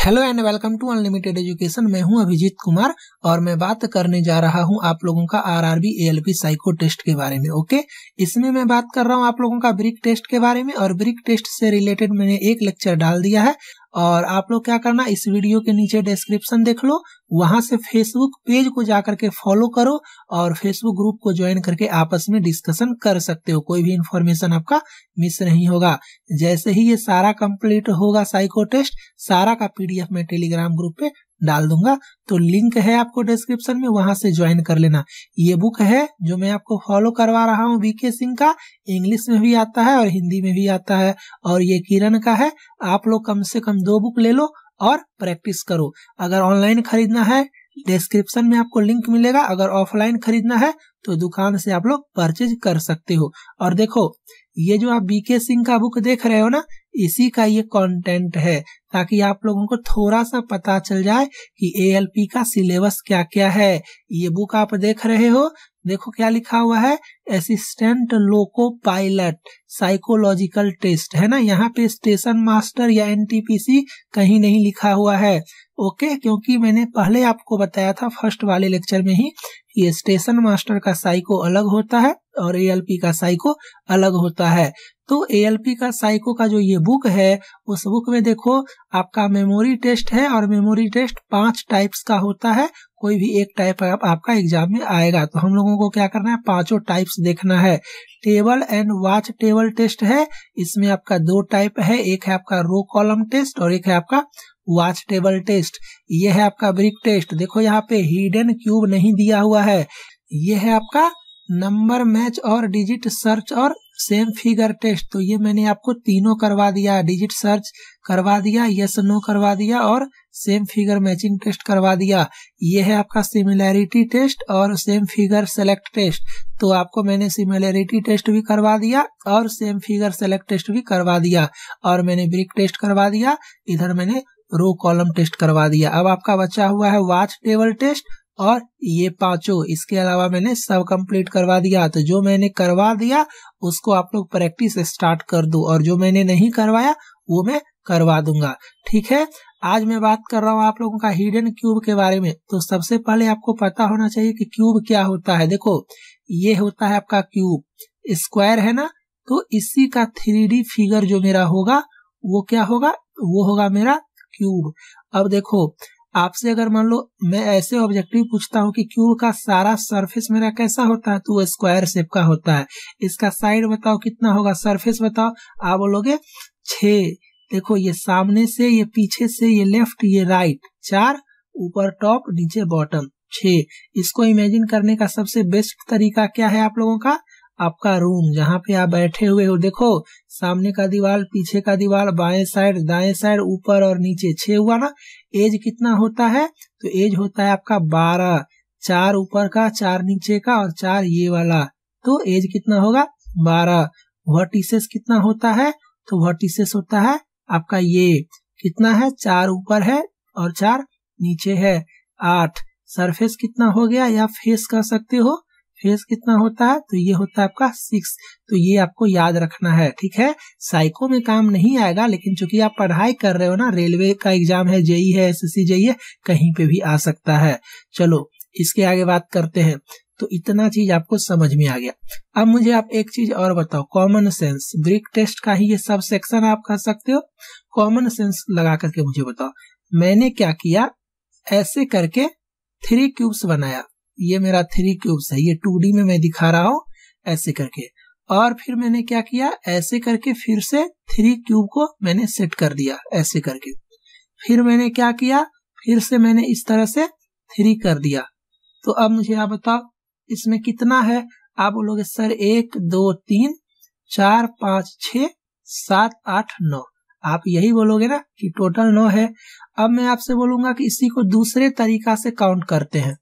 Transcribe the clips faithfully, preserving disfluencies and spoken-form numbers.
Hello and welcome to unlimited education. मैं हूं अभिजीत कुमार और मैं बात करने जा रहा हूं आप लोगों का आरआरबी एएलपी साइको टेस्ट के बारे में। ओके, इसमें मैं बात कर रहा हूं आप लोगों का ब्रिक टेस्ट के बारे में और ब्रिक टेस्ट से रिलेटेड मैंने एक लेक्चर डाल दिया है और आप लोग क्या करना, इस वीडियो के नीचे डिस्क्रिप्शन देख लो, वहां से फेसबुक पेज को जाकर के फॉलो करो और फेसबुक ग्रुप को ज्वाइन करके आपस में डिस्कशन कर सकते हो। कोई भी इंफॉर्मेशन आपका मिस नहीं होगा। जैसे ही ये सारा कंप्लीट होगा साइको टेस्ट, सारा का पीडीएफ मैं टेलीग्राम ग्रुप पे डाल दूंगा, तो लिंक है आपको डिस्क्रिप्शन में, वहां से ज्वाइन कर लेना। ये बुक है जो मैं आपको फॉलो करवा रहा हूँ बीके सिंह का, इंग्लिश में भी आता है और हिंदी में भी आता है, और ये किरण का है। आप लोग कम से कम दो बुक ले लो और प्रैक्टिस करो। अगर ऑनलाइन खरीदना है डिस्क्रिप्शन में आपको लिंक मिलेगा, अगर ऑफलाइन खरीदना है तो दुकान से आप लोग परचेज कर सकते हो। और देखो, ये जो आप बीके सिंह का बुक देख रहे हो ना, इसी का ये कंटेंट है, ताकि आप लोगों को थोड़ा सा पता चल जाए कि एएलपी का सिलेबस क्या क्या है। ये बुक आप देख रहे हो, देखो क्या लिखा हुआ है, assistant loco pilot psychological test, है ना। यहाँ पे स्टेशन मास्टर या एनटीपीसी कहीं नहीं लिखा हुआ है। ओके, क्योंकि मैंने पहले आपको बताया था फर्स्ट वाले लेक्चर में ही, ये स्टेशन मास्टर का साइको अलग होता है और एएलपी का साइको अलग होता है। तो एएलपी का साइको का जो ये बुक है, उस बुक में देखो आपका मेमोरी टेस्ट है और मेमोरी टेस्ट पांच टाइप्स का होता है। कोई भी एक टाइप आप, आपका एग्जाम में आएगा, तो हम लोगों को क्या करना है, पांचों टाइप्स देखना है। Table and watch table test है, इसमें आपका दो टाइप है, एक है आपका रो कॉलम टेस्ट और एक है आपका वॉच टेबल टेस्ट। ये है आपका ब्रिक टेस्ट। देखो यहाँ पे हिडन क्यूब नहीं दिया हुआ है। ये है आपका नंबर मैच और डिजिट सर्च और सेम फिगर टेस्ट। तो ये मैंने आपको तीनों करवा दिया, डिजिट सर्च करवा दिया, यस नो करवा दिया और सेम फिगर मैचिंग टेस्ट करवा दिया। ये है आपका सिमिलैरिटी टेस्ट और सेम फिगर सेलेक्ट टेस्ट। तो आपको मैंने सिमिलैरिटी टेस्ट भी करवा दिया और सेम फिगर सेलेक्ट टेस्ट भी करवा दिया, और मैंने ब्रिक टेस्ट करवा दिया, इधर मैंने रो कॉलम टेस्ट करवा दिया। अब आपका बचा हुआ है वॉच टेबल टेस्ट और ये पांचों, इसके अलावा मैंने सब कंप्लीट करवा दिया। तो जो मैंने करवा दिया उसको आप लोग प्रैक्टिस स्टार्ट कर दो, और जो मैंने नहीं करवाया वो मैं करवा दूंगा। ठीक है, आज मैं बात कर रहा हूँ आप लोगों का हिडन क्यूब के बारे में। तो सबसे पहले आपको पता होना चाहिए कि क्यूब क्या होता है। देखो, ये होता है आपका क्यूब, स्क्वायर है ना, तो इसी का थ्री डी फिगर जो मेरा होगा वो क्या होगा, वो होगा मेरा क्यूब। अब देखो, आपसे अगर मान लो मैं ऐसे ऑब्जेक्टिव पूछता हूँ कि क्यूब का सारा सरफेस मेरा कैसा होता है, तो वो स्क्वायर शेप का होता है। इसका साइड बताओ कितना होगा, सरफेस बताओ। आप बोलोगे छह। देखो, ये सामने से, ये पीछे से, ये लेफ्ट, ये राइट, चार, ऊपर टॉप, नीचे बॉटम, छह। इसको इमेजिन करने का सबसे बेस्ट तरीका क्या है आप लोगों का, आपका रूम जहाँ पे आप बैठे हुए हो। देखो, सामने का दीवार, पीछे का दीवार, बाएं साइड, दाएं साइड, ऊपर और नीचे, छह हुआ ना। एज कितना होता है, तो एज होता है आपका बारह, चार ऊपर का, चार नीचे का और चार ये वाला, तो एज कितना होगा, बारह। वर्टिसेस कितना होता है, तो वर्टिसेस होता है आपका ये कितना है, चार ऊपर है और चार नीचे है, आठ। सरफेस कितना हो गया, या फेस कह सकते हो, फेस कितना होता है, तो ये होता है आपका सिक्स। तो ये आपको याद रखना है। ठीक है, साइको में काम नहीं आएगा, लेकिन चूंकि आप पढ़ाई कर रहे हो ना, रेलवे का एग्जाम है, जेई है, एसएससी जेई है, कहीं पे भी आ सकता है। चलो इसके आगे बात करते हैं। तो इतना चीज आपको समझ में आ गया। अब मुझे आप एक चीज और बताओ, कॉमन सेंस, ब्रिक टेस्ट का ही ये सब सेक्शन आप कर सकते हो। कॉमन सेंस लगा करके मुझे बताओ, मैंने क्या किया, ऐसे करके थ्री क्यूब्स बनाया। ये मेरा थ्री क्यूब्स है, ये टू डी में मैं दिखा रहा हूँ ऐसे करके। और फिर मैंने क्या किया, ऐसे करके फिर से थ्री क्यूब को मैंने सेट कर दिया ऐसे करके। फिर मैंने क्या किया, फिर से मैंने इस तरह से थ्री कर दिया। तो अब मुझे आप बताओ इसमें कितना है। आप बोलोगे सर एक, दो, तीन, चार, पांच, छह, सात, आठ, नौ। आप यही बोलोगे ना कि टोटल नौ है। अब मैं आपसे बोलूंगा कि इसी को दूसरे तरीका से काउंट करते हैं।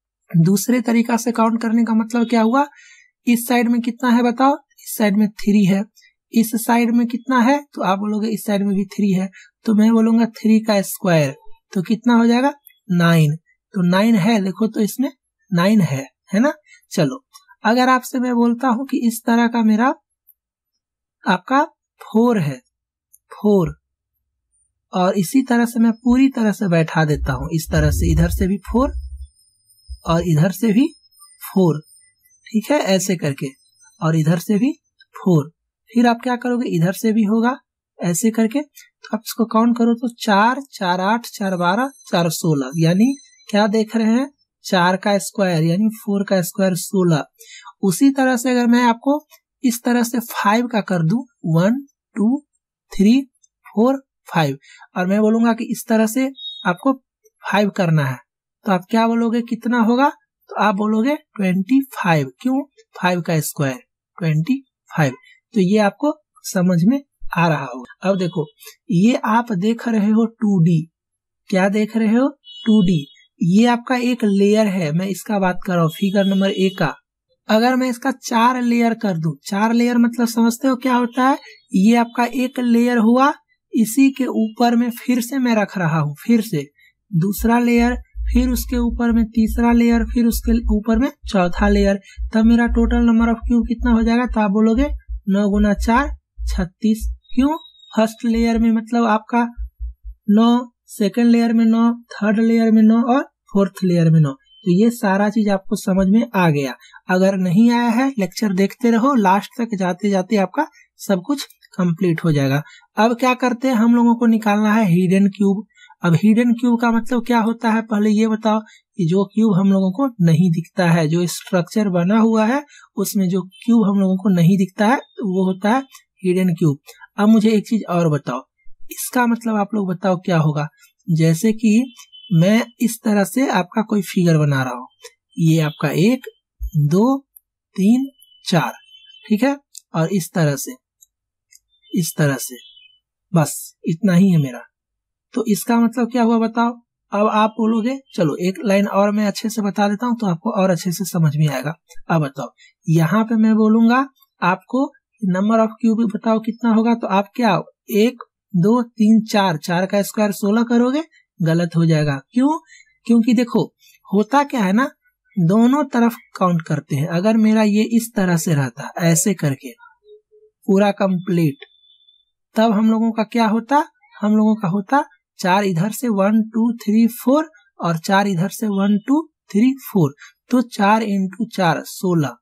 दूसरे तरीका से काउंट करने का मतलब क्या हुआ, इस साइड में कितना है बताओ, इस साइड में थ्री है, इस साइड में कितना है, तो आप बोलोगे इस साइड में भी थ्री है, तो मैं बोलूंगा थ्री का स्क्वायर, तो कितना हो जाएगा, नाइन। तो नाइन है, देखो तो इसमें नाइन है, है ना। चलो, अगर आपसे मैं बोलता हूं कि इस तरह का मेरा आपका फोर है, फोर, और इसी तरह से मैं पूरी तरह से बैठा देता हूँ, इस तरह से इधर से भी फोर और इधर से भी फोर, ठीक है, ऐसे करके, और इधर से भी फोर। फिर आप क्या करोगे, इधर से भी होगा ऐसे करके, तो आप इसको काउंट करो तो चार, चार आठ, चार बारह, चार सोलह, यानी क्या देख रहे हैं, चार का स्क्वायर यानी फोर का स्क्वायर सोलह। उसी तरह से अगर मैं आपको इस तरह से फाइव का कर दूं, one two three four five, और मैं बोलूंगा कि इस तरह से आपको फाइव करना है, तो आप क्या बोलोगे, कितना होगा, तो आप बोलोगे ट्वेंटी फाइव। क्यों, फाइव का स्क्वायर ट्वेंटी फाइव। तो ये आपको समझ में आ रहा होगा। अब देखो, ये आप देख रहे हो टू डी, क्या देख रहे हो, टू डी। ये आपका एक लेयर है, मैं इसका बात कर रहा हूँ, फिगर नंबर ए का। अगर मैं इसका चार लेयर कर दूं, चार लेयर मतलब समझते हो क्या होता है, ये आपका एक लेयर हुआ, इसी के ऊपर में फिर से मैं रख रहा हूँ, फिर से दूसरा लेयर, फिर उसके ऊपर में तीसरा लेयर, फिर उसके ऊपर में चौथा लेयर, तब मेरा टोटल नंबर ऑफ क्यूब कितना हो जाएगा, तो आप बोलोगे नौ गुना चार छत्तीस। क्यों, फर्स्ट लेयर में मतलब आपका नौ, सेकंड लेयर में नौ, थर्ड लेयर में नौ और फोर्थ लेयर में नौ। तो ये सारा चीज आपको समझ में आ गया। अगर नहीं आया है, लेक्चर देखते रहो, लास्ट तक जाते जाते आपका सब कुछ कंप्लीट हो जाएगा। अब क्या करते हैं, हम लोगों को निकालना है हिडन क्यूब। अब हिडन क्यूब का मतलब क्या होता है, पहले ये बताओ कि जो क्यूब हम लोगों को नहीं दिखता है, जो स्ट्रक्चर बना हुआ है उसमें जो क्यूब हम लोगों को नहीं दिखता है, वो होता है हिडन क्यूब। अब मुझे एक चीज और बताओ, इसका मतलब आप लोग बताओ क्या होगा। जैसे कि मैं इस तरह से आपका कोई फिगर बना रहा हूं, ये आपका एक दो तीन चार, ठीक है, और इस तरह से, इस तरह से, बस इतना ही है मेरा। तो इसका मतलब क्या हुआ बताओ। अब आप बोलोगे, चलो एक लाइन और मैं अच्छे से बता देता हूं तो आपको और अच्छे से समझ में आएगा। अब बताओ, यहाँ पे मैं बोलूंगा आपको नंबर ऑफ क्यूब बताओ कितना होगा, तो आप क्या, एक दो तीन चार, चार का स्क्वायर सोलह करोगे, गलत हो जाएगा। क्यों, क्योंकि देखो होता क्या है ना, दोनों तरफ काउंट करते हैं। अगर मेरा ये इस तरह से रहता ऐसे करके पूरा कंप्लीट, तब हम लोगों का क्या होता, हम लोगों का होता चार इधर से वन टू थ्री फोर और चार इधर से वन टू थ्री फोर, तो चार इंटू चार सोलह,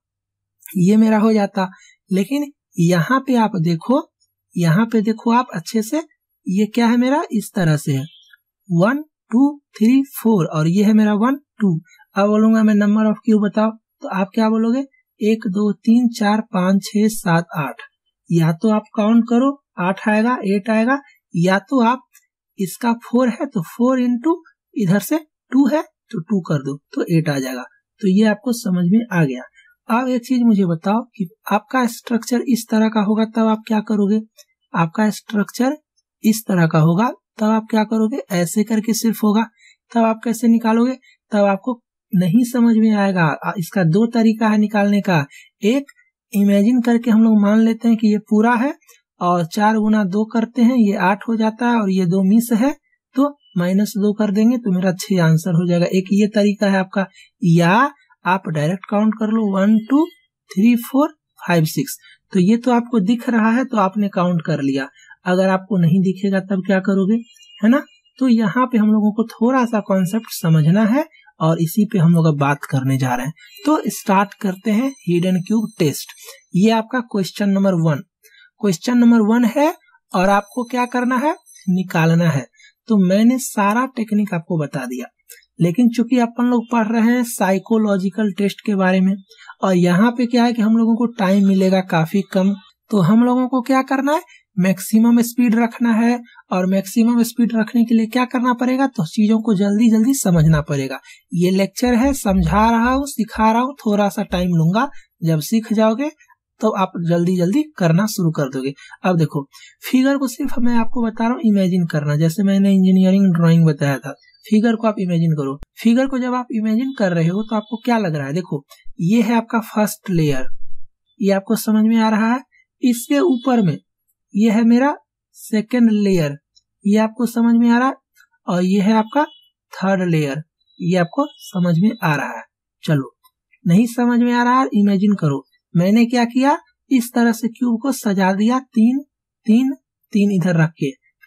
ये मेरा हो जाता। लेकिन यहाँ पे आप देखो, यहाँ पे देखो आप अच्छे से, ये क्या है मेरा, इस तरह से है वन टू थ्री फोर और ये है मेरा वन टू। अब बोलूंगा मैं नंबर ऑफ क्यूब बताओ, तो आप क्या बोलोगे, एक दो तीन चार पाँच छह सात आठ। या तो आप काउंट करो, आठ आएगा, एट आएगा, या तो आप इसका फोर है तो फोर इंटू इधर से टू है तो टू कर दो तो एट आ जाएगा। तो ये आपको समझ में आ गया। अब एक चीज मुझे बताओ कि आपका स्ट्रक्चर इस तरह का होगा तब आप क्या करोगे, आपका स्ट्रक्चर इस तरह का होगा तब आप क्या करोगे, ऐसे करके सिर्फ होगा, तब आप कैसे निकालोगे, तब आपको नहीं समझ में आएगा। इसका दो तरीका है निकालने का। एक, इमेजिन करके हम लोग मान लेते हैं कि ये पूरा है और चार गुना दो करते हैं, ये आठ हो जाता है और ये दो मिस है तो माइनस दो कर देंगे तो मेरा छह आंसर हो जाएगा। एक ये तरीका है आपका, या आप डायरेक्ट काउंट कर लो one two three four five six, तो ये तो आपको दिख रहा है तो आपने काउंट कर लिया। अगर आपको नहीं दिखेगा तब क्या करोगे, है ना। तो यहाँ पे हम लोगों को थोड़ा सा कॉन्सेप्ट समझना है और इसी पे हम लोग अब बात करने जा रहे हैं। तो स्टार्ट करते हैं हिडन क्यूब टेस्ट। ये आपका question number one, question number one है और आपको क्या करना है, निकालना है। तो मैंने सारा टेक्निक आपको बता दिया, लेकिन चूंकि अपन लोग पढ़ रहे हैं साइकोलॉजिकल टेस्ट के बारे में और यहाँ पे क्या है कि हम लोगों को टाइम मिलेगा काफी कम, तो हम लोगों को क्या करना है, मैक्सिमम स्पीड रखना है। और मैक्सिमम स्पीड रखने के लिए क्या करना पड़ेगा, तो चीजों को जल्दी जल्दी समझना पड़ेगा। ये लेक्चर है, समझा रहा हूँ, सिखा रहा हूँ, थोड़ा सा टाइम लूंगा, जब सीख जाओगे तो आप जल्दी जल्दी करना शुरू कर दोगे। अब देखो फिगर को सिर्फ मैं आपको बता रहा हूँ इमेजिन करना, जैसे मैंने इंजीनियरिंग ड्राइंग बताया था, फिगर को आप इमेजिन करो। फिगर को जब आप इमेजिन कर रहे हो तो आपको क्या लग रहा है, देखो ये है आपका फर्स्ट लेयर, ये आपको समझ में आ रहा है। इसके ऊपर में ये है मेरा सेकेंड लेयर, ये आपको समझ में आ रहा है, और ये है आपका थर्ड लेयर, ये आपको समझ में आ रहा है। चलो नहीं समझ में आ रहा है, इमेजिन करो। मैंने क्या किया, इस तरह से क्यूब को सजा दिया, तीन तीन तीन इधर रख के,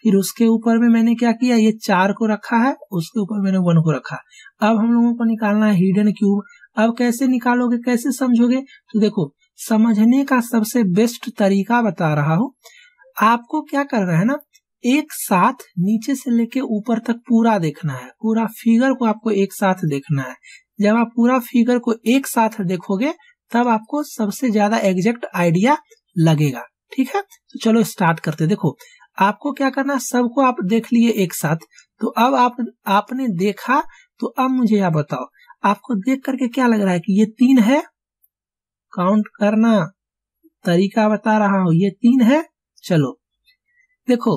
फिर उसके ऊपर में मैंने क्या किया, ये चार को रखा है, उसके ऊपर मैंने वन को रखा। अब हम लोगों को निकालना है हिडन क्यूब। अब कैसे निकालोगे, कैसे समझोगे, तो देखो समझने का सबसे बेस्ट तरीका बता रहा हूँ। आपको क्या करना है ना, एक साथ नीचे से लेके ऊपर तक पूरा देखना है, पूरा फिगर को आपको एक साथ देखना है। जब आप पूरा फिगर को एक साथ देखोगे तब आपको सबसे ज्यादा एग्जैक्ट आइडिया लगेगा। ठीक है, तो चलो स्टार्ट करते। देखो आपको क्या करना है, सबको आप देख लिए एक साथ, तो अब आप आपने देखा, तो अब मुझे यह बताओ आपको देख करके क्या लग रहा है कि ये तीन है, काउंट करना तरीका बता रहा हूं, ये तीन है। चलो देखो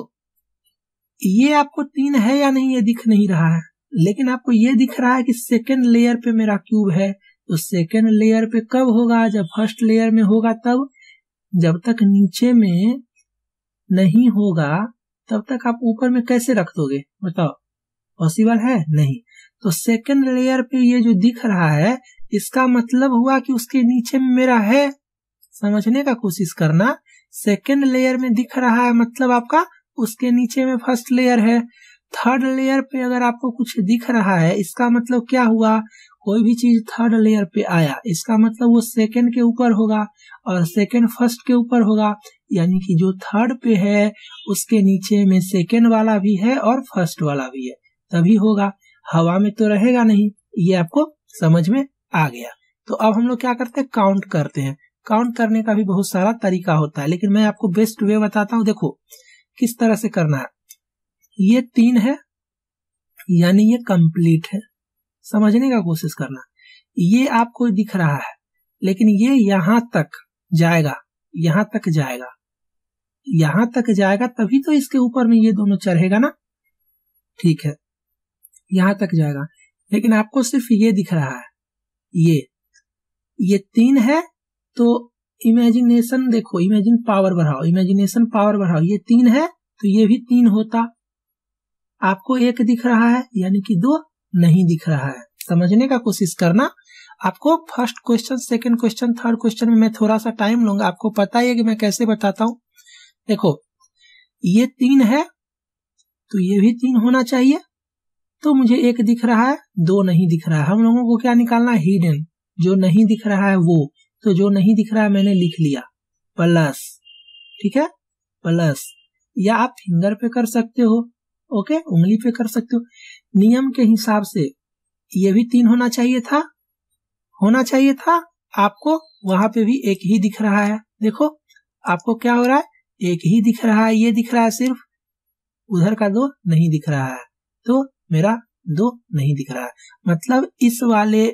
ये आपको तीन है या नहीं ये दिख नहीं रहा है, लेकिन आपको ये दिख रहा है कि सेकेंड लेयर पे मेरा क्यूब है। तो सेकेंड लेयर पे कब होगा, जब फर्स्ट लेयर में होगा तब। जब तक नीचे में नहीं होगा तब तक आप ऊपर में कैसे रख दोगे, बताओ, पॉसिबल है नहीं। तो सेकेंड लेयर पे ये जो दिख रहा है इसका मतलब हुआ कि उसके नीचे में मेरा है। समझने का कोशिश करना, सेकेंड लेयर में दिख रहा है मतलब आपका उसके नीचे में फर्स्ट लेयर है। थर्ड लेयर पे अगर आपको कुछ दिख रहा है इसका मतलब क्या हुआ, कोई भी चीज थर्ड लेयर पे आया इसका मतलब वो सेकेंड के ऊपर होगा और सेकेंड फर्स्ट के ऊपर होगा, यानी कि जो थर्ड पे है उसके नीचे में सेकेंड वाला भी है और फर्स्ट वाला भी है, तभी होगा। हवा में तो रहेगा नहीं। ये आपको समझ में आ गया। तो अब हम लोग क्या करते हैं, काउंट करते हैं। काउंट करने का भी बहुत सारा तरीका होता है, लेकिन मैं आपको बेस्ट वे बताता हूँ। देखो किस तरह से करना है। ये तीन है यानी ये कंप्लीट है, समझने का कोशिश करना। ये आपको दिख रहा है लेकिन ये यहां तक जाएगा, यहां तक जाएगा, यहां तक जाएगा तभी तो इसके ऊपर में ये दोनों चढ़ेगा ना। ठीक है, यहां तक जाएगा, लेकिन आपको सिर्फ ये दिख रहा है। ये ये तीन है तो इमेजिनेशन देखो, इमेजिन पावर बढ़ाओ, इमेजिनेशन पावर बढ़ाओ। ये तीन है तो ये भी तीन होता। आपको एक दिख रहा है यानी कि दो नहीं दिख रहा है। समझने का कोशिश करना। आपको first question, second question, third question में मैं थोड़ा सा टाइम लूंगा, आपको पता ही है कि मैं कैसे बताता हूँ। देखो ये तीन है तो ये भी तीन होना चाहिए, तो मुझे एक दिख रहा है, दो नहीं दिख रहा है। हम लोगों को क्या निकालना है, हिडन, जो नहीं दिख रहा है वो। तो जो नहीं दिख रहा है मैंने लिख लिया प्लस, ठीक है, प्लस, या आप फिंगर पे कर सकते हो, ओके, उंगली पे कर सकते हो। नियम के हिसाब से ये भी तीन होना चाहिए था, होना चाहिए था। आपको वहां पे भी एक ही दिख रहा है। देखो आपको क्या हो रहा है, एक ही दिख रहा है, ये दिख रहा है सिर्फ, उधर का दो नहीं दिख रहा है, तो मेरा दो नहीं दिख रहा है। मतलब इस वाले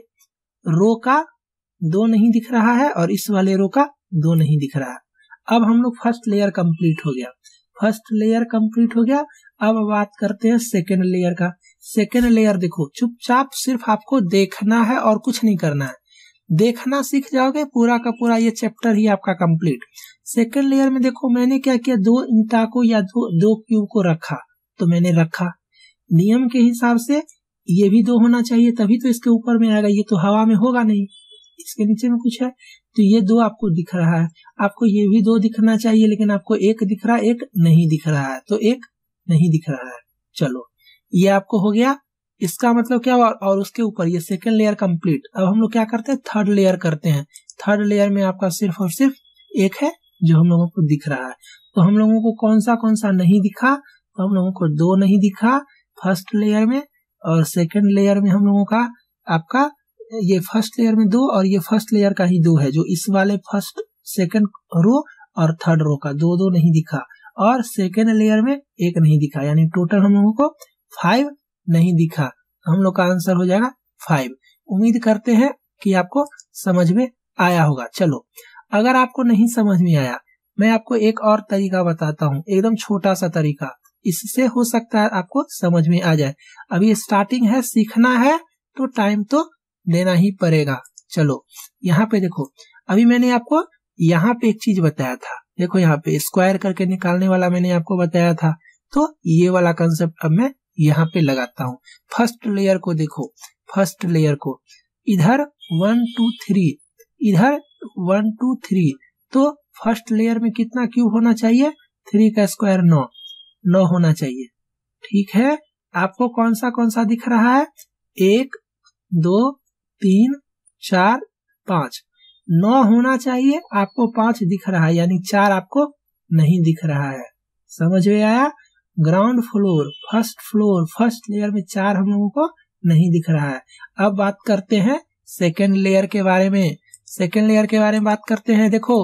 रो का दो नहीं दिख रहा है और इस वाले रो का दो नहीं दिख रहा है। अब हम लोग फर्स्ट लेयर कंप्लीट हो गया, फर्स्ट लेयर कंप्लीट हो गया। अब बात करते हैं सेकेंड लेयर का। सेकेंड लेयर देखो, चुपचाप सिर्फ आपको देखना है और कुछ नहीं करना है। देखना सीख जाओगे पूरा का पूरा ये चैप्टर ही आपका कंप्लीट। सेकेंड लेयर में देखो मैंने क्या किया, दो ईंटा को या दो दो क्यूब को रखा, तो मैंने रखा। नियम के हिसाब से ये भी दो होना चाहिए तभी तो इसके ऊपर में आएगा, ये तो हवा में होगा नहीं, इसके नीचे में कुछ है, तो ये दो आपको दिख रहा है। आपको ये भी दो दिखना चाहिए लेकिन आपको एक दिख रहा है, एक नहीं दिख रहा है, तो एक नहीं दिख रहा है। चलो ये आपको हो गया, इसका मतलब क्या हुआ, और उसके ऊपर ये सेकेंड लेयर कंप्लीट। अब हम लोग क्या करते हैं, थर्ड लेयर करते हैं। थर्ड लेयर में आपका सिर्फ और सिर्फ एक है जो हम लोगों को दिख रहा है। तो हम लोगों को कौन सा कौन सा नहीं दिखा, तो हम लोगों को दो नहीं दिखा फर्स्ट लेयर में, और सेकेंड लेयर में हम लोगों का आपका ये फर्स्ट लेयर में दो और ये फर्स्ट लेयर का ही दो है, जो इस वाले फर्स्ट सेकेंड रो और थर्ड रो का दो दो नहीं दिखा, और सेकेंड लेयर में एक नहीं दिखा, यानी टोटल हम लोगों को फाइव नहीं दिखा। हम लोग का आंसर हो जाएगा फाइव। उम्मीद करते हैं कि आपको समझ में आया होगा। चलो अगर आपको नहीं समझ में आया, मैं आपको एक और तरीका बताता हूँ, एकदम छोटा सा तरीका, इससे हो सकता है आपको समझ में आ जाए। अभी स्टार्टिंग है, सीखना है तो टाइम तो देना ही पड़ेगा। चलो यहाँ पे देखो, अभी मैंने आपको यहाँ पे एक चीज बताया था, देखो यहाँ पे स्क्वायर करके निकालने वाला मैंने आपको बताया था, तो ये वाला कंसेप्ट अब मैं यहाँ पे लगाता हूँ। फर्स्ट लेयर को देखो, फर्स्ट लेयर को इधर वन टू थ्री, इधर वन टू थ्री, तो फर्स्ट लेयर में कितना क्यूब होना चाहिए, थ्री का स्क्वायर नौ, नौ होना चाहिए। ठीक है, आपको कौन सा कौन सा दिख रहा है? एक, दो, तीन, चार, पांच। नौ होना चाहिए, आपको पांच दिख रहा है, यानी चार आपको नहीं दिख रहा है। समझ में आया? Ground floor, first floor, first layer में चार हम लोगों को नहीं दिख रहा है। अब बात करते हैं सेकेंड लेयर के बारे में। सेकेंड लेयर के बारे में बात करते हैं। देखो,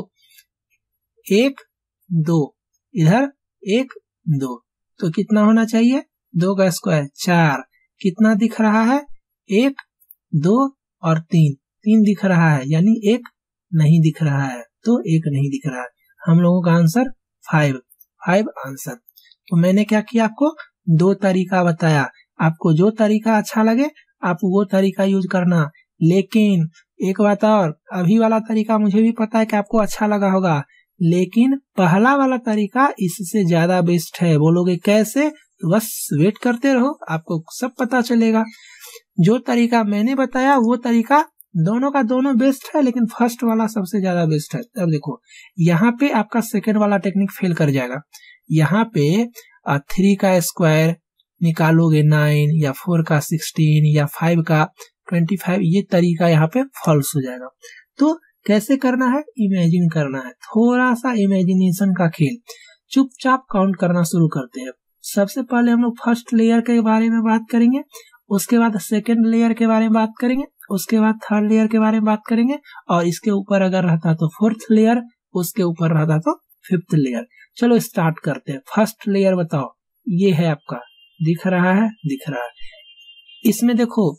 एक, दो, इधर एक, दो, तो कितना होना चाहिए? दो का स्क्वायर चार। कितना दिख रहा है? एक, दो और तीन, तीन दिख रहा है, यानी एक नहीं दिख रहा है, तो एक नहीं दिख रहा है। हम लोगों का आंसर फाइव, फाइव आंसर। तो मैंने क्या किया, आपको दो तरीका बताया। आपको जो तरीका अच्छा लगे आप वो तरीका यूज करना। लेकिन एक बात और, अभी वाला तरीका मुझे भी पता है कि आपको अच्छा लगा होगा, लेकिन पहला वाला तरीका इससे ज्यादा बेस्ट है। बोलोगे कैसे? तो बस वेट करते रहो, आपको सब पता चलेगा। जो तरीका मैंने बताया वो तरीका दोनों का दोनों बेस्ट है, लेकिन फर्स्ट वाला सबसे ज्यादा बेस्ट है। अब देखो, यहाँ पे आपका सेकेंड वाला टेक्निक फेल कर जाएगा। यहाँ पे थ्री का स्क्वायर निकालोगे नाइन, या फोर का सिक्सटीन, या फाइव का ट्वेंटी फाइव, ये तरीका यहाँ पे फॉल्स हो जाएगा। तो कैसे करना है? इमेजिन करना है, थोड़ा सा इमेजिनेशन का खेल। चुपचाप काउंट करना शुरू करते हैं। सबसे पहले हम लोग फर्स्ट लेयर के बारे में बात करेंगे, उसके बाद सेकेंड लेयर के बारे में बात करेंगे, उसके बाद थर्ड लेयर के बारे में बात करेंगे, और इसके ऊपर अगर रहता तो फोर्थ लेयर, उसके ऊपर रहता तो फिफ्थ लेयर। चलो स्टार्ट करते हैं। फर्स्ट लेयर बताओ, ये है आपका, दिख रहा है? दिख रहा है। इसमें देखो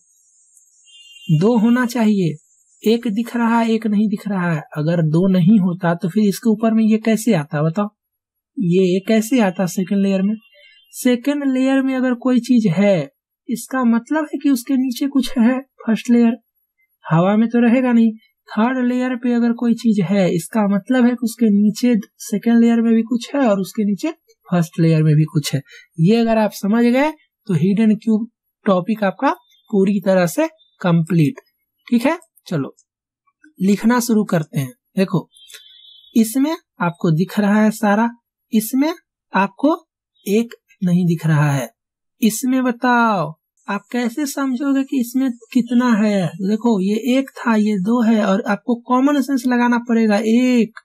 दो होना चाहिए, एक दिख रहा है, एक नहीं दिख रहा है। अगर दो नहीं होता तो फिर इसके ऊपर में ये कैसे आता? बताओ, ये कैसे आता सेकेंड लेयर में? सेकेंड लेयर में अगर कोई चीज है, इसका मतलब है कि उसके नीचे कुछ है। फर्स्ट लेयर हवा में तो रहेगा नहीं। थर्ड लेयर पे अगर कोई चीज है, इसका मतलब है कि उसके नीचे सेकेंड लेयर में भी कुछ है, और उसके नीचे फर्स्ट लेयर में भी कुछ है। ये अगर आप समझ गए तो हिडन क्यूब टॉपिक आपका पूरी तरह से कंप्लीट। ठीक है, चलो लिखना शुरू करते हैं। देखो, इसमें आपको दिख रहा है सारा, इसमें आपको एक नहीं दिख रहा है। इसमें बताओ आप कैसे समझोगे कि इसमें कितना है? देखो, ये एक था, ये दो है, और आपको कॉमन सेंस लगाना पड़ेगा। एक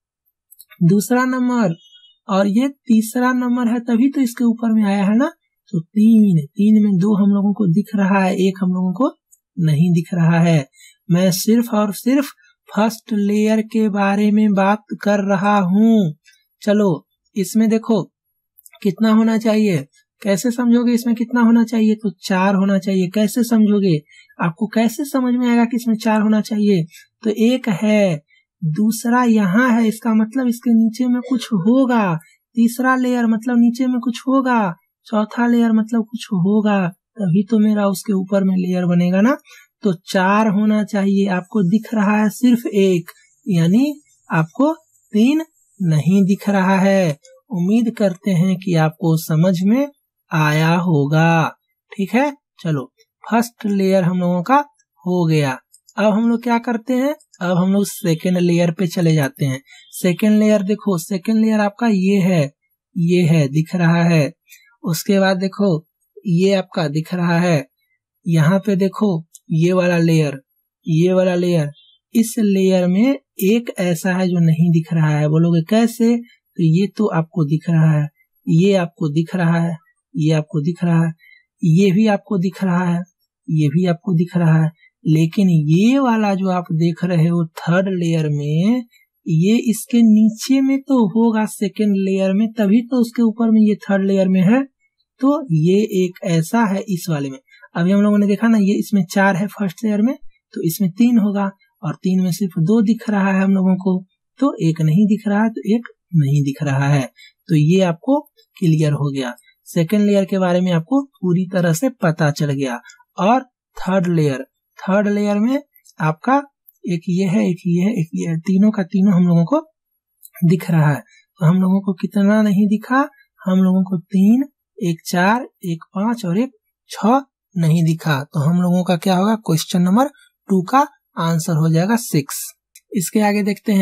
दूसरा नंबर और ये तीसरा नंबर है, तभी तो इसके ऊपर में आया है ना। तो तीन, तीन में दो हम लोगों को दिख रहा है, एक हम लोगों को नहीं दिख रहा है। मैं सिर्फ और सिर्फ फर्स्ट लेयर के बारे में बात कर रहा हूँ। चलो इसमें देखो कितना होना चाहिए, कैसे समझोगे इसमें कितना होना चाहिए? तो चार होना चाहिए। कैसे समझोगे? आपको कैसे समझ में आएगा कि इसमें चार होना चाहिए? तो एक है, दूसरा यहाँ है, इसका मतलब इसके नीचे में कुछ होगा। तीसरा लेयर मतलब नीचे में कुछ होगा। चौथा लेयर मतलब कुछ होगा, तभी तो मेरा उसके ऊपर में लेयर बनेगा ना। तो चार होना चाहिए, आपको दिख रहा है सिर्फ एक, यानी आपको तीन नहीं दिख रहा है। उम्मीद करते हैं कि आपको समझ में आया होगा। ठीक है, चलो फर्स्ट लेयर हम लोगों का हो गया। अब हम लोग क्या करते हैं? अब हम लोग सेकेंड लेयर पे चले जाते हैं। सेकेंड लेयर देखो, सेकेंड लेयर आपका ये है, ये है, दिख रहा है। उसके बाद देखो ये आपका दिख रहा है। यहाँ पे देखो ये वाला लेयर, ये वाला लेयर, इस लेयर में एक ऐसा है जो नहीं दिख रहा है। बोलोगे कैसे? तो ये तो आपको दिख रहा है, ये आपको दिख रहा है, ये आपको दिख रहा है, ये भी आपको दिख रहा है, ये भी आपको दिख रहा है, लेकिन ये वाला जो आप देख रहे हो थर्ड लेयर में, ये इसके नीचे में तो होगा सेकेंड लेयर में, तभी तो उसके ऊपर में ये थर्ड लेयर में है। तो ये एक ऐसा है इस वाले में। अभी हम लोगों ने देखा ना, ये इसमें चार है फर्स्ट लेयर में, तो इसमें तीन होगा, और तीन में सिर्फ दो दिख रहा है हम लोगों को, तो एक नहीं दिख रहा है, तो एक नहीं दिख रहा है। तो ये आपको क्लियर हो गया। सेकेंड लेयर के बारे में आपको पूरी तरह से पता चल गया। और थर्ड लेयर, थर्ड लेयर में आपका एक ये है, एक ये है, एक ये है, तीनों का तीनों हम लोगों को दिख रहा है। तो हम लोगों को कितना नहीं दिखा? हम लोगों को तीन, एक चार, एक पांच और एक छह नहीं दिखा। तो हम लोगों का क्या होगा? क्वेश्चन नंबर टू का आंसर हो जाएगा सिक्स। इसके आगे देखते हैं।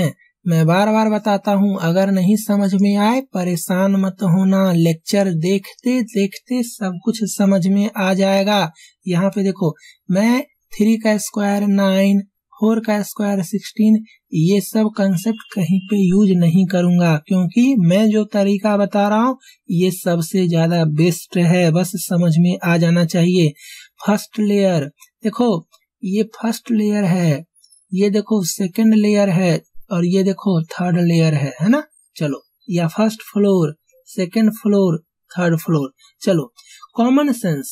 मैं बार बार बताता हूँ, अगर नहीं समझ में आए परेशान मत होना, लेक्चर देखते देखते सब कुछ समझ में आ जाएगा। यहाँ पे देखो, मैं थ्री का स्क्वायर नाइन, फोर का स्क्वायर सिक्सटीन, ये सब कंसेप्ट कहीं पे यूज नहीं करूंगा, क्योंकि मैं जो तरीका बता रहा हूँ ये सबसे ज्यादा बेस्ट है, बस समझ में आ जाना चाहिए। फर्स्ट लेयर देखो, ये फर्स्ट लेयर है, ये देखो सेकंड लेयर है, और ये देखो थर्ड लेयर है, है ना। चलो, या first floor, second floor, third floor. चलो, कॉमन सेंस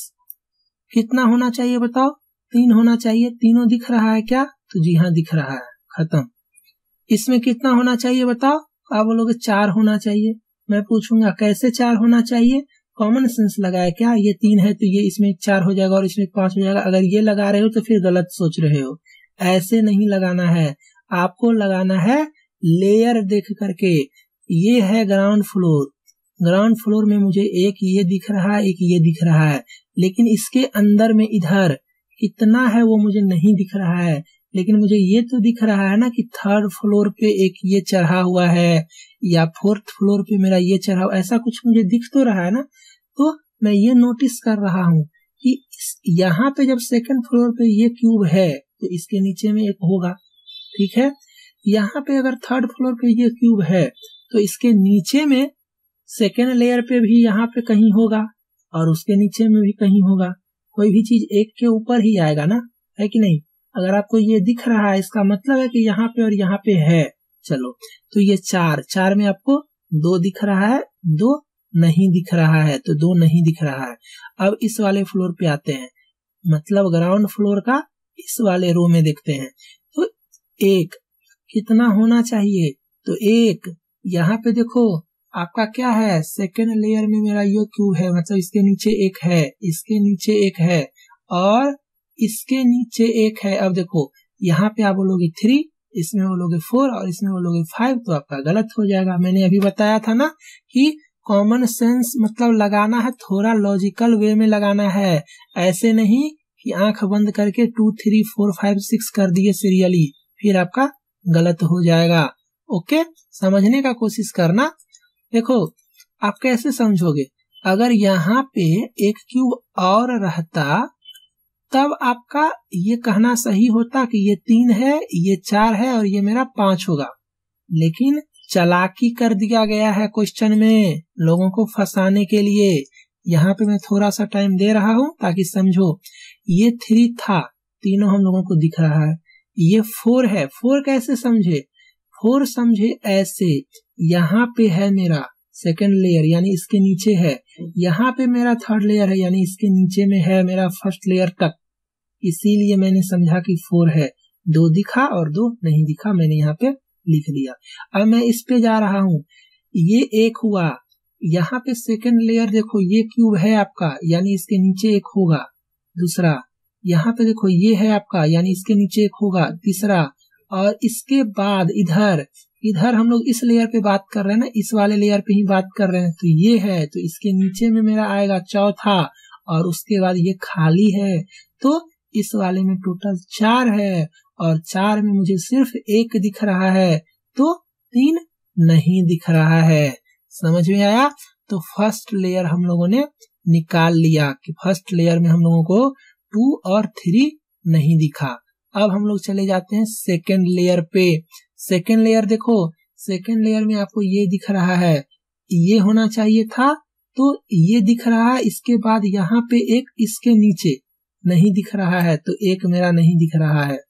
कितना होना चाहिए बताओ? तीन होना चाहिए। तीनों दिख रहा है क्या? तो जी हाँ दिख रहा है, खत्म। इसमें कितना होना चाहिए बताओ? आप बोलोगे चार होना चाहिए। मैं पूछूंगा कैसे चार होना चाहिए? कॉमन सेंस लगाया क्या? ये तीन है तो ये इसमें चार हो जाएगा और इसमें पांच हो जाएगा। अगर ये लगा रहे हो तो फिर गलत सोच रहे हो, ऐसे नहीं लगाना है। आपको लगाना है लेयर देख करके। ये है ग्राउंड फ्लोर, ग्राउंड फ्लोर में मुझे एक ये दिख रहा है, एक ये दिख रहा है, लेकिन इसके अंदर में इधर कितना है वो मुझे नहीं दिख रहा है, लेकिन मुझे ये तो दिख रहा है ना कि थर्ड फ्लोर पे एक ये चढ़ा हुआ है, या फोर्थ फ्लोर पे मेरा ये चढ़ा हुआ, ऐसा कुछ मुझे दिख तो रहा है ना। तो मैं ये नोटिस कर रहा हूँ कि यहाँ पे जब सेकंड फ्लोर पे ये क्यूब है तो इसके नीचे में एक होगा, ठीक है। यहाँ पे अगर थर्ड फ्लोर पे ये क्यूब है तो इसके नीचे में सेकेंड लेयर पे भी यहाँ पे कहीं होगा, और उसके नीचे में भी कहीं होगा। कोई भी चीज एक के ऊपर ही आएगा ना, है कि नहीं। अगर आपको ये दिख रहा है इसका मतलब है कि यहाँ पे और यहाँ पे है। चलो, तो ये चार चार में आपको दो दिख रहा है, दो नहीं दिख रहा है, तो दो नहीं दिख रहा है। अब इस वाले फ्लोर पे आते हैं, मतलब ग्राउंड फ्लोर का इस वाले रो में देखते हैं। तो एक कितना होना चाहिए? तो एक यहाँ पे देखो आपका क्या है, सेकेंड लेयर में मेरा ये क्यूब है, मतलब इसके नीचे एक है, इसके नीचे एक है, और इसके नीचे एक है। अब देखो यहाँ पे आप बोलोगे थ्री, इसमें बोलोगे फोर, और इसमें बोलोगे फाइव, तो आपका गलत हो जाएगा। मैंने अभी बताया था ना कि कॉमन सेंस मतलब लगाना है, थोड़ा लॉजिकल वे में लगाना है, ऐसे नहीं कि आंख बंद करके two three four five six कर दिए सीरियली, फिर आपका गलत हो जाएगा। ओके, समझने का कोशिश करना। देखो आप कैसे समझोगे, अगर यहाँ पे एक क्यूब और रहता तब आपका ये कहना सही होता कि ये तीन है, ये चार है, और ये मेरा पांच होगा। लेकिन चालाकी कर दिया गया है क्वेश्चन में लोगों को फंसाने के लिए। यहाँ पे मैं थोड़ा सा टाइम दे रहा हूँ ताकि समझो। ये थ्री था, तीनों हम लोगों को दिख रहा है। ये फोर है, फोर कैसे समझे? फोर समझे ऐसे, यहाँ पे है मेरा सेकंड लेयर यानी इसके नीचे है, यहाँ पे मेरा थर्ड लेयर है यानी इसके नीचे में है मेरा फर्स्ट लेयर तक, इसीलिए मैंने समझा कि फोर है। दो दिखा और दो नहीं दिखा, मैंने यहाँ पे लिख दिया। अब मैं इस पे जा रहा हूँ, ये एक हुआ, यहाँ पे सेकंड लेयर देखो ये क्यूब है आपका यानी इसके नीचे एक होगा। दूसरा यहाँ पे देखो ये है आपका यानी इसके नीचे एक होगा। तीसरा, और इसके बाद इधर इधर हम लोग इस लेयर पे बात कर रहे हैं ना, इस वाले लेयर पे ही बात कर रहे हैं, तो ये है, तो इसके नीचे में मेरा आएगा चौथा, और उसके बाद ये खाली है, तो इस वाले में टोटल चार है, और चार में मुझे सिर्फ एक दिख रहा है, तो तीन नहीं दिख रहा है। समझ में आया? तो फर्स्ट लेयर हम लोगों ने निकाल लिया कि फर्स्ट लेयर में हम लोगों को टू और थ्री नहीं दिखा। अब हम लोग चले जाते हैं सेकेंड लेयर पे। सेकेंड लेयर देखो, सेकेंड लेयर में आपको ये दिख रहा है, ये होना चाहिए था, तो ये दिख रहा है। इसके बाद यहाँ पे एक इसके नीचे नहीं दिख रहा है, तो एक मेरा नहीं दिख रहा है।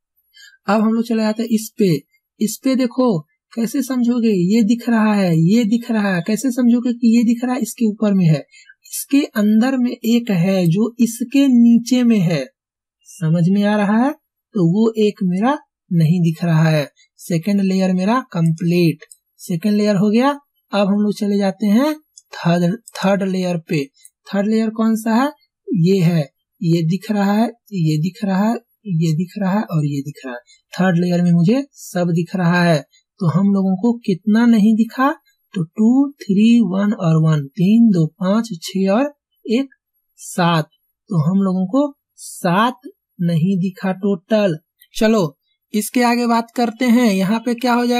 अब हम लोग चले जाते हैं इस पे। इस पे देखो कैसे समझोगे, ये दिख रहा है, ये दिख रहा है, कैसे समझोगे कि ये दिख रहा है? इसके ऊपर में है, इसके अंदर में एक है जो इसके नीचे में है। समझ में आ रहा है? तो वो एक मेरा नहीं दिख रहा है। सेकेंड लेयर मेरा कंप्लीट, सेकेंड लेयर हो गया। अब हम लोग चले जाते हैं थर्ड थर्ड लेयर पे। थर्ड लेयर कौन सा है? ये है, ये दिख रहा है, ये दिख रहा है, ये दिख रहा है, और ये दिख रहा है। थर्ड लेयर में मुझे सब दिख रहा है। तो हम लोगों को कितना नहीं दिखा? तो टू थ्री वन और वन, तीन दो पांच छह और एक सात, तो हम लोगों को सात नहीं दिखा टोटल। चलो इसके आगे बात करते हैं। यहाँ पे क्या हो जाएगा?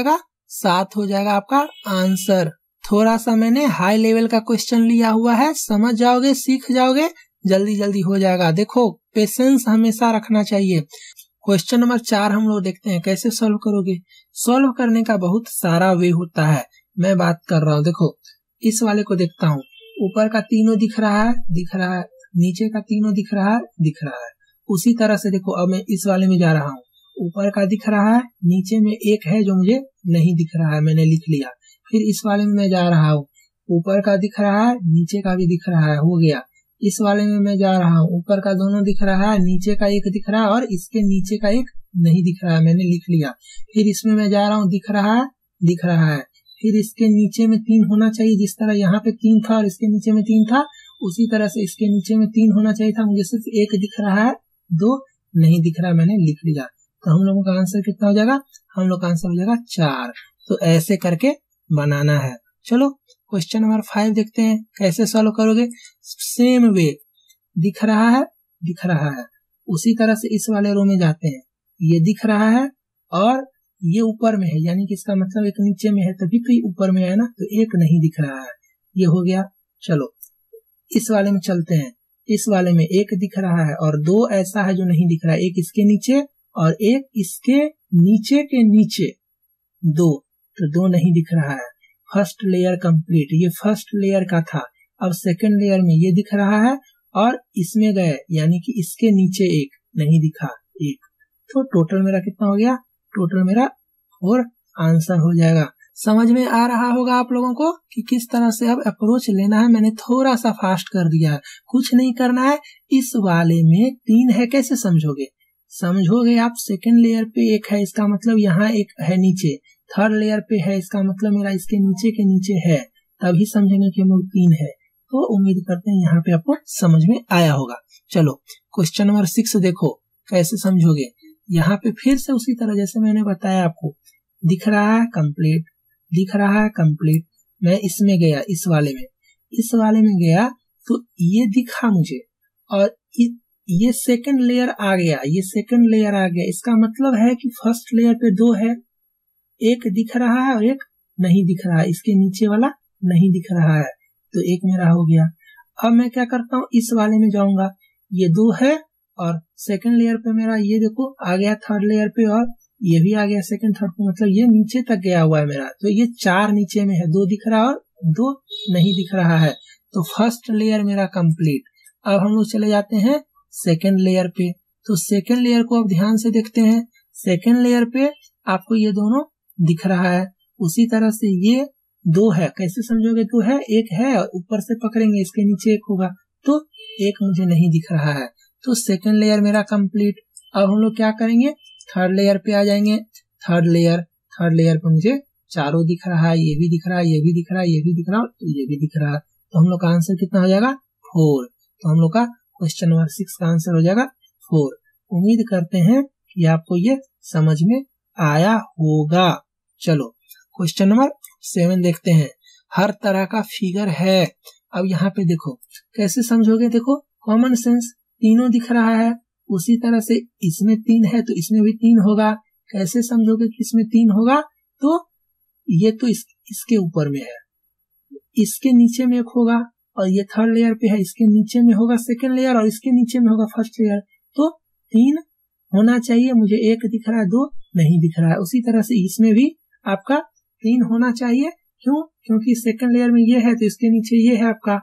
सात हो जाएगा आपका आंसर। थोड़ा सा मैंने हाई लेवल का क्वेश्चन लिया हुआ है, समझ जाओगे, सीख जाओगे, जल्दी जल्दी हो जाएगा। देखो पेशेंस हमेशा रखना चाहिए। क्वेश्चन नंबर चार हम लोग देखते हैं कैसे सॉल्व करोगे। सॉल्व करने का बहुत सारा वे होता है, मैं बात कर रहा हूँ। देखो इस वाले को देखता हूँ, ऊपर का तीनों दिख रहा है, दिख रहा है, नीचे का तीनों दिख रहा है, दिख रहा है। उसी तरह से देखो अब मैं इस वाले में जा रहा हूँ, ऊपर का दिख रहा है, नीचे में एक है जो मुझे नहीं दिख रहा है, मैंने लिख लिया। फिर इस वाले में मैं जा रहा हूँ, ऊपर का दिख रहा है, नीचे का भी दिख रहा है, हो गया। इस वाले में मैं जा रहा हूँ, ऊपर का दोनों दिख रहा है, नीचे का एक दिख रहा है और इसके नीचे का एक नहीं दिख रहा है, मैंने लिख लिया। फिर इसमें मैं जा रहा हूँ, दिख रहा है, दिख रहा है। फिर इसके नीचे में तीन होना चाहिए, जिस तरह यहाँ पे तीन था और इसके नीचे में तीन था, उसी तरह से इसके नीचे में तीन होना चाहिए था, मुझे सिर्फ एक दिख रहा है, दो नहीं दिख रहा, मैंने लिख लिया। तो हम लोगों का आंसर कितना हो जाएगा, हम लोग का आंसर हो जाएगा चार। तो ऐसे करके बनाना है। चलो क्वेश्चन नंबर फाइव देखते हैं कैसे सॉल्व करोगे। सेम वे, दिख रहा है, दिख रहा है, उसी तरह से इस वाले रो में जाते हैं, ये दिख रहा है और ये ऊपर में है, यानी कि इसका मतलब एक नीचे में है, तभी तो ये ऊपर में है ना, तो एक नहीं दिख रहा है, ये हो गया। चलो इस वाले में चलते हैं, इस वाले में एक दिख रहा है और दो ऐसा है जो नहीं दिख रहा है, एक इसके नीचे और एक इसके नीचे के नीचे, दो, तो दो नहीं दिख रहा है। फर्स्ट लेयर कंप्लीट, ये फर्स्ट लेयर का था। अब सेकंड लेयर में ये दिख रहा है और इसमें गए, यानी कि इसके नीचे एक नहीं दिखा, एक। तो टोटल मेरा कितना हो गया, टोटल मेरा फोर आंसर हो जाएगा। समझ में आ रहा होगा आप लोगों को कि किस तरह से अब अप्रोच लेना है। मैंने थोड़ा सा फास्ट कर दिया है, कुछ नहीं करना है। इस वाले में तीन है, कैसे समझोगे, समझोगे आप, सेकंड लेयर पे एक है, इसका मतलब यहाँ एक है नीचे, थर्ड लेयर पे है, इसका मतलब मेरा इसके नीचे के नीचे है, तभी समझेंगे कि हम लोग तीन है। तो उम्मीद करते हैं यहाँ पे आपको समझ में आया होगा। चलो क्वेश्चन नंबर सिक्स देखो कैसे समझोगे। यहाँ पे फिर से उसी तरह जैसे मैंने बताया आपको, दिख रहा है कंप्लीट, दिख रहा है कंप्लीट। मैं इसमें गया, इस वाले में, इस वाले में गया तो ये दिखा मुझे और ये सेकंड लेयर आ गया, ये सेकंड लेयर आ गया। इसका मतलब है कि फर्स्ट लेयर पे दो है, एक दिख रहा है और एक नहीं दिख रहा है, इसके नीचे वाला नहीं दिख रहा है, तो एक मेरा हो गया। अब मैं क्या करता हूँ, इस वाले में जाऊंगा, ये दो है और सेकंड लेयर पे मेरा ये देखो आ गया थर्ड लेयर पे, और ये भी आ गया सेकंड थर्ड पे, मतलब ये नीचे तक गया हुआ है मेरा। तो ये चार नीचे में है, दो दिख रहा है और दो नहीं दिख रहा है। तो फर्स्ट लेयर मेरा कंप्लीट। अब हम लोग चले जाते हैं सेकेंड लेयर पे। तो सेकेंड लेयर को अब ध्यान से देखते हैं। सेकेंड लेयर पे आपको ये दोनों दिख रहा है, उसी तरह से ये दो है, कैसे समझोगे, दो है, एक है और ऊपर से पकड़ेंगे इसके नीचे एक होगा, तो एक मुझे नहीं दिख रहा है। तो सेकेंड लेयर मेरा कंप्लीट। अब हम लोग क्या करेंगे, थर्ड लेयर पे आ जाएंगे। थर्ड लेयर थर्ड लेयर पे मुझे चारों दिख रहा है, ये भी दिख रहा है, ये भी दिख रहा है, ये भी दिख रहा है, ये भी दिख रहा है। तो हम लोग का आंसर कितना हो जाएगा, फोर। तो हम लोग का क्वेश्चन नंबर सिक्स का आंसर हो जाएगा फोर। उम्मीद करते हैं कि आपको ये समझ में आया होगा। चलो क्वेश्चन नंबर सेवन देखते हैं। हर तरह का फिगर है। अब यहाँ पे देखो कैसे समझोगे, देखो कॉमन सेंस, तीनों दिख रहा है, उसी तरह से इसमें तीन है तो इसमें भी तीन होगा। कैसे समझोगे कि इसमें तीन होगा, तो ये तो इस, इसके ऊपर में है, इसके नीचे में एक होगा, और ये थर्ड लेयर पे है, इसके नीचे में होगा सेकंड लेयर और इसके नीचे में होगा फर्स्ट लेयर। तो तीन होना चाहिए, मुझे एक दिख रहा है, दो नहीं दिख रहा है। उसी तरह से इसमें भी आपका तीन होना चाहिए। क्यों, क्योंकि सेकंड लेयर में ये है तो इसके नीचे ये है आपका,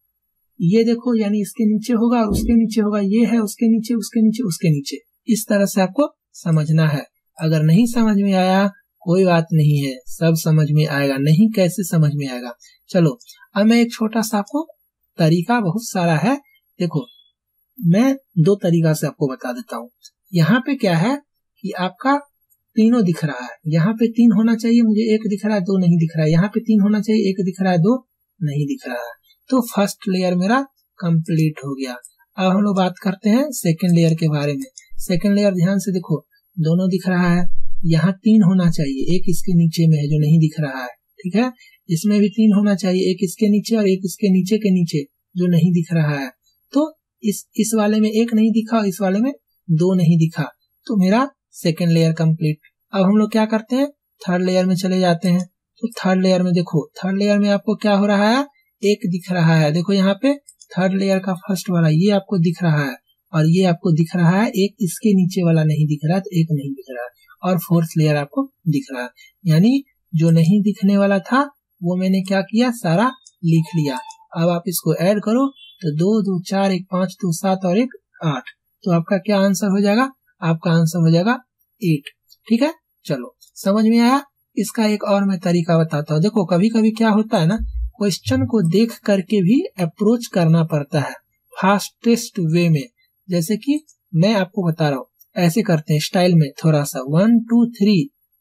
ये देखो, यानी इसके नीचे होगा और उसके नीचे होगा, ये है उसके नीचे, उसके नीचे, उसके नीचे। इस तरह से आपको समझना है। अगर नहीं समझ में आया कोई बात नहीं है, सब समझ में आएगा। नहीं कैसे समझ में आएगा। चलो अब मैं एक छोटा सा आपको तरीका, बहुत सारा है, देखो मैं दो तरीका से आपको बता देता हूँ। यहाँ पे क्या है कि आपका तीनों दिख रहा है, यहाँ पे तीन होना चाहिए, मुझे एक दिख रहा है, दो नहीं दिख रहा है। यहाँ पे तीन होना चाहिए, एक दिख रहा है, दो नहीं दिख रहा है। तो फर्स्ट लेयर मेरा कंप्लीट हो गया। अब हम लोग बात करते हैं सेकंड लेयर के बारे में। सेकंड लेयर ध्यान से देखो, दोनों दिख रहा है, यहाँ तीन होना चाहिए, एक इसके नीचे में है जो नहीं दिख रहा है, ठीक है। इसमें भी तीन होना चाहिए, एक इसके नीचे और एक इसके नीचे के नीचे जो नहीं दिख रहा है। तो इस इस वाले में एक नहीं दिखा और इस वाले में दो नहीं दिखा, तो मेरा सेकेंड लेयर कंप्लीट। अब हम लोग क्या करते हैं, थर्ड लेयर में चले जाते हैं। तो थर्ड लेयर में देखो, थर्ड लेयर में आपको क्या हो रहा है, एक दिख रहा है। देखो यहाँ पे थर्ड लेयर का फर्स्ट वाला ये आपको दिख रहा है और ये आपको दिख रहा है, एक इसके नीचे वाला नहीं दिख रहा है, तो एक नहीं दिख रहा है, और फोर्थ लेयर आपको दिख रहा है। यानी जो नहीं दिखने वाला था वो मैंने क्या किया, सारा लिख लिया। अब आप इसको ऐड करो तो दो दो चार, एक पांच, दो सात और एक आठ, तो आपका क्या आंसर हो जाएगा, आपका आंसर हो जाएगा एट। ठीक है, चलो समझ में आया। इसका एक और मैं तरीका बताता हूँ। देखो कभी कभी क्या होता है ना, क्वेश्चन को देख करके भी अप्रोच करना पड़ता है फास्टेस्ट वे में। जैसे कि मैं आपको बता रहा हूँ, ऐसे करते हैं स्टाइल में थोड़ा सा, वन टू थ्री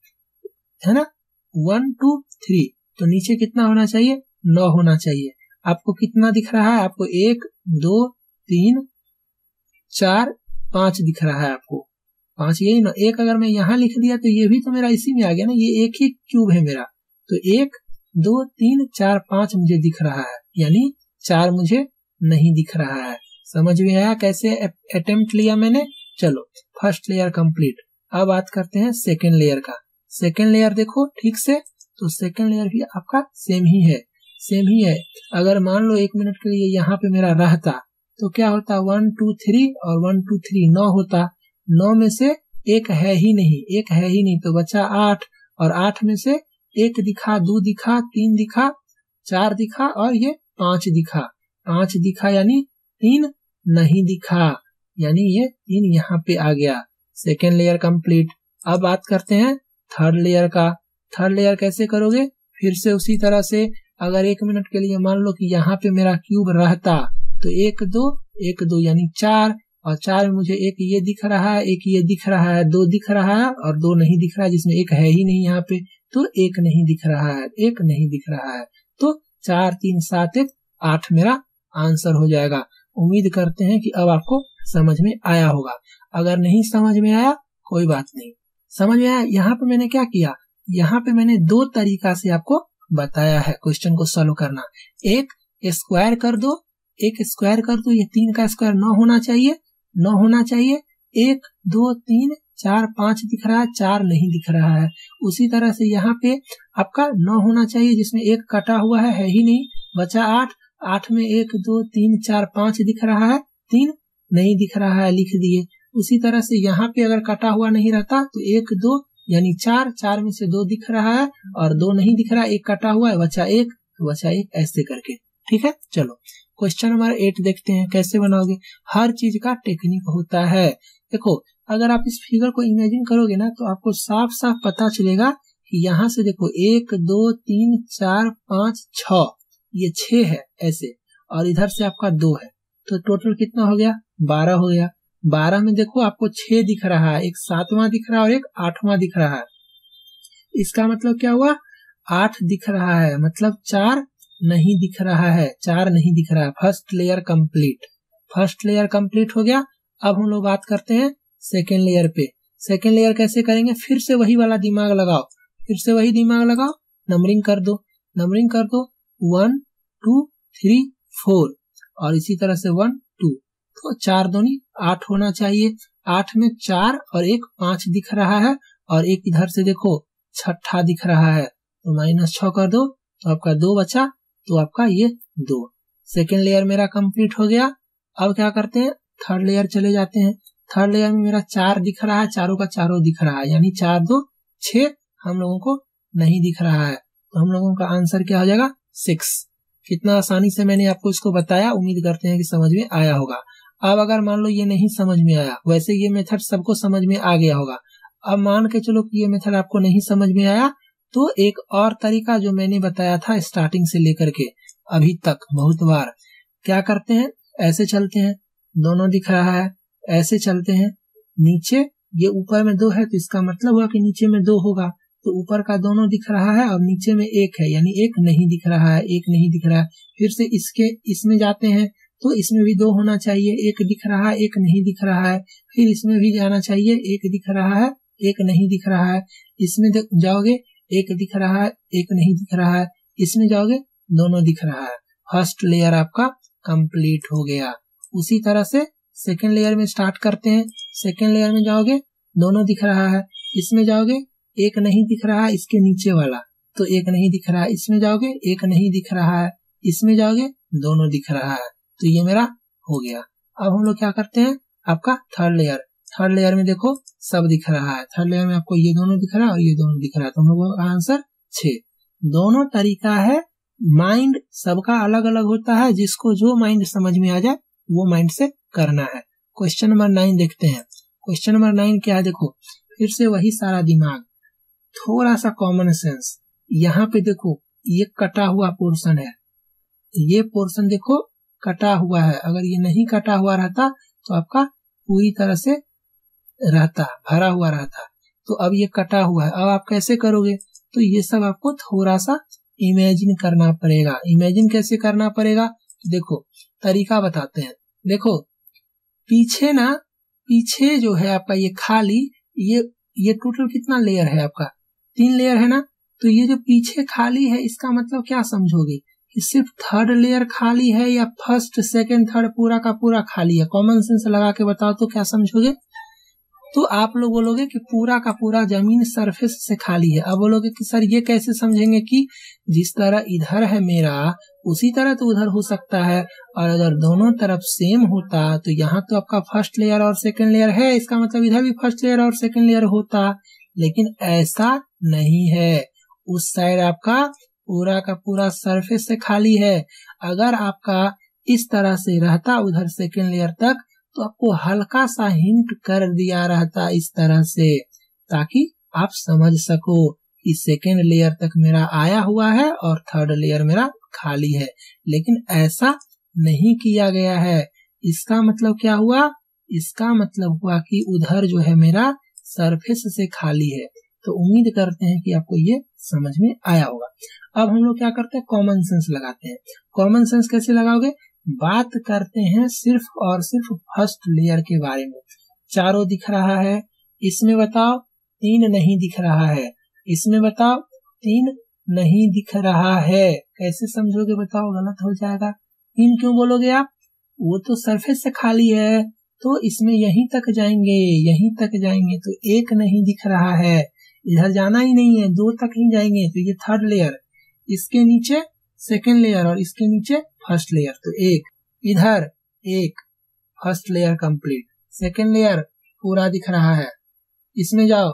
है ना, वन टू थ्री, तो नीचे कितना होना चाहिए, नौ होना चाहिए। आपको कितना दिख रहा है, आपको एक दो तीन चार पांच दिख रहा है, आपको पांच, यही ना। एक अगर मैं यहाँ लिख दिया तो ये भी तो मेरा इसी में आ गया ना, ये एक ही क्यूब है मेरा। तो एक दो तीन चार पांच मुझे दिख रहा है, यानी चार मुझे नहीं दिख रहा है। समझ में आया कैसे अटेम्प्ट लिया मैंने। चलो फर्स्ट लेयर कंप्लीट। अब बात करते हैं सेकेंड लेयर का। सेकेंड लेयर देखो ठीक से, तो सेकेंड लेयर भी आपका सेम ही है, सेम ही है। अगर मान लो एक मिनट के लिए यहाँ पे मेरा रहता तो क्या होता, वन टू थ्री और वन टू थ्री नौ होता। नौ में से एक है ही नहीं, एक है ही नहीं, तो बचा आठ, और आठ में से एक दिखा, दो दिखा, तीन दिखा, चार दिखा और ये पांच दिखा, पांच दिखा यानी तीन नहीं दिखा, यानी ये तीन यहाँ पे आ गया। Second layer complete. अब बात करते हैं थर्ड लेयर का। थर्ड लेयर कैसे करोगे, फिर से उसी तरह से। अगर एक मिनट के लिए मान लो कि यहाँ पे मेरा क्यूब रहता तो एक दो एक दो यानी चार, और चार में मुझे एक ये दिख रहा है, एक ये दिख रहा है, दो दिख रहा है और दो नहीं दिख रहा है, जिसमें एक है ही नहीं यहाँ पे, तो एक नहीं दिख रहा है, एक नहीं दिख रहा है। तो चार तीन सात एक आठ मेरा आंसर हो जाएगा। उम्मीद करते हैं कि अब आपको समझ में आया होगा। अगर नहीं समझ में आया कोई बात नहीं, समझ में आया। यहाँ पे मैंने क्या किया, यहाँ पे मैंने दो तरीका से आपको बताया है क्वेश्चन को सॉल्व करना। एक स्क्वायर कर दो, एक स्क्वायर कर दो, ये तीन का स्क्वायर नौ होना चाहिए, नौ होना चाहिए। एक दो तीन चार पांच दिख रहा है, चार नहीं दिख रहा है। उसी तरह से यहाँ पे आपका नौ होना चाहिए, जिसमें एक कटा हुआ है, है ही नहीं, बचा आठ। आठ में एक दो तीन चार पांच दिख रहा है, तीन नहीं दिख रहा है, लिख दिए। उसी तरह से यहाँ पे अगर कटा हुआ नहीं रहता तो एक दो यानी चार, चार में से दो दिख रहा है और दो नहीं दिख रहा है, एक कटा हुआ है, बचा एक, तो बचा एक, ऐसे करके। ठीक है, चलो क्वेश्चन नंबर एट देखते हैं कैसे बनाओगे। हर चीज का टेक्निक होता है। देखो अगर आप इस फिगर को इमेजिन करोगे ना तो आपको साफ साफ पता चलेगा कि यहाँ से देखो एक दो तीन चार पांच छ, ये छह है ऐसे, और इधर से आपका दो है, तो टोटल कितना हो गया, बारह हो गया। बारह में देखो आपको छह दिख रहा है, एक सातवां दिख रहा है और एक आठवां दिख रहा है। इसका मतलब क्या हुआ, आठ दिख रहा है, मतलब चार नहीं दिख रहा है, चार नहीं दिख रहा है। First layer complete, first layer complete हो गया। अब हम लोग बात करते हैं सेकेंड लेयर पे। सेकेंड लेयर कैसे करेंगे, फिर से वही वाला दिमाग लगाओ, फिर से वही दिमाग लगाओ, नंबरिंग कर दो, नंबरिंग कर दो, वन टू थ्री फोर, और इसी तरह से वन टू, तो चार दूनी आठ होना चाहिए। आठ में चार और एक पांच दिख रहा है, और एक इधर से देखो छठा दिख रहा है, तो माइनस छ कर दो, तो आपका दो बचा, तो आपका ये दो। सेकेंड लेयर मेरा कंप्लीट हो गया। अब क्या करते हैं, थर्ड लेयर चले जाते हैं। थर्ड लेयर में मेरा चार दिख रहा है, चारों का चारों दिख रहा है, यानी चार दो छह हम लोगों को नहीं दिख रहा है, तो हम लोगों का आंसर क्या हो जाएगा, सिक्स। कितना आसानी से मैंने आपको इसको बताया, उम्मीद करते हैं कि समझ में आया होगा। अब अगर मान लो ये नहीं समझ में आया, वैसे ये मेथड सबको समझ में आ गया होगा। अब मान के चलो कि ये मेथड आपको नहीं समझ में आया, तो एक और तरीका जो मैंने बताया था स्टार्टिंग से लेकर के अभी तक बहुत बार, क्या करते हैं, ऐसे चलते हैं, दोनों दिख रहा है, ऐसे चलते हैं, नीचे ये ऊपर में दो है, तो इसका मतलब हुआ कि नीचे में दो होगा, तो ऊपर का दोनों दिख रहा है और नीचे में एक है, यानी एक नहीं दिख रहा है, एक नहीं दिख रहा है। फिर से इसके इसमें जाते हैं, तो इसमें भी दो होना चाहिए, एक दिख रहा है, एक नहीं दिख रहा है। फिर इसमें भी जाना चाहिए, एक दिख रहा है, एक नहीं दिख रहा है। इसमें जाओगे, एक दिख रहा है, एक नहीं दिख रहा है। इसमें जाओगे, दोनों दिख रहा है। फर्स्ट लेयर आपका कंप्लीट हो गया। उसी तरह से सेकेंड लेयर में स्टार्ट करते हैं। सेकेंड लेयर में जाओगे, दोनों दिख रहा है, इसमें जाओगे, एक नहीं दिख रहा है इसके नीचे वाला, तो एक नहीं दिख रहा है, इसमें जाओगे एक नहीं दिख रहा है, इसमें जाओगे दोनों दिख रहा है, तो ये मेरा हो गया। अब हम लोग क्या करते हैं, आपका थर्ड लेयर, थर्ड लेयर में देखो सब दिख रहा है, थर्ड लेयर में आपको ये दोनों दिख रहा है और ये दोनों दिख रहा है, तो हम लोगों का आंसर छह। दोनों तरीका है, माइंड सबका अलग अलग होता है, जिसको जो माइंड समझ में आ जाए वो माइंड से करना है। क्वेश्चन नंबर नाइन देखते हैं। क्वेश्चन नंबर नाइन क्या है, देखो फिर से वही सारा दिमाग, थोड़ा सा कॉमन सेंस। यहाँ पे देखो ये कटा हुआ पोर्शन है, ये पोर्शन देखो कटा हुआ है, अगर ये नहीं कटा हुआ रहता तो आपका पूरी तरह से रहता, भरा हुआ रहता, तो अब ये कटा हुआ है। अब आप कैसे करोगे, तो ये सब आपको थोड़ा सा इमेजिन करना पड़ेगा। इमेजिन कैसे करना पड़ेगा, देखो तरीका बताते हैं। देखो पीछे ना, पीछे जो है आपका ये खाली, ये ये टोटल कितना लेयर है आपका, तीन लेयर है ना, तो ये जो पीछे खाली है इसका मतलब क्या समझोगे कि सिर्फ थर्ड लेयर खाली है या फर्स्ट सेकंड थर्ड पूरा का पूरा खाली है। कॉमन सेंस लगा के बताओ तो क्या समझोगे, तो आप लोग बोलोगे कि पूरा का पूरा जमीन सरफेस से खाली है। अब बोलोगे कि सर ये कैसे समझेंगे कि जिस तरह इधर है मेरा उसी तरह तो उधर हो सकता है, और अगर दोनों तरफ सेम होता तो यहाँ तो आपका फर्स्ट लेयर और सेकंड लेयर है, इसका मतलब इधर भी फर्स्ट लेयर और सेकंड लेयर होता, लेकिन ऐसा नहीं है। उस साइड आपका पूरा का पूरा सरफेस से खाली है। अगर आपका इस तरह से रहता उधर सेकंड लेयर तक, तो आपको हल्का सा हिंट कर दिया रहता इस तरह से, ताकि आप समझ सको कि सेकंड लेयर तक मेरा आया हुआ है और थर्ड लेयर मेरा खाली है, लेकिन ऐसा नहीं किया गया है। इसका मतलब क्या हुआ, इसका मतलब हुआ कि उधर जो है मेरा सरफेस से खाली है। तो उम्मीद करते हैं कि आपको ये समझ में आया होगा। अब हम लोग क्या करते हैं, कॉमन सेंस लगाते हैं। कॉमन सेंस कैसे लगाओगे, बात करते हैं सिर्फ और सिर्फ फर्स्ट लेयर के बारे में। चारों दिख रहा है, इसमें बताओ तीन नहीं दिख रहा है, इसमें बताओ तीन नहीं दिख रहा है, कैसे समझोगे बताओ, गलत हो जाएगा। तीन क्यों बोलोगे आप, वो तो सरफेस से खाली है, तो इसमें यहीं तक जाएंगे, यहीं तक जाएंगे, तो एक नहीं दिख रहा है, इधर जाना ही नहीं है, दो तक ही जाएंगे, तो ये थर्ड लेयर, इसके नीचे सेकेंड लेयर और इसके नीचे फर्स्ट लेयर, तो एक इधर एक first layer complete, second layer पूरा दिख रहा है, इसमें जाओ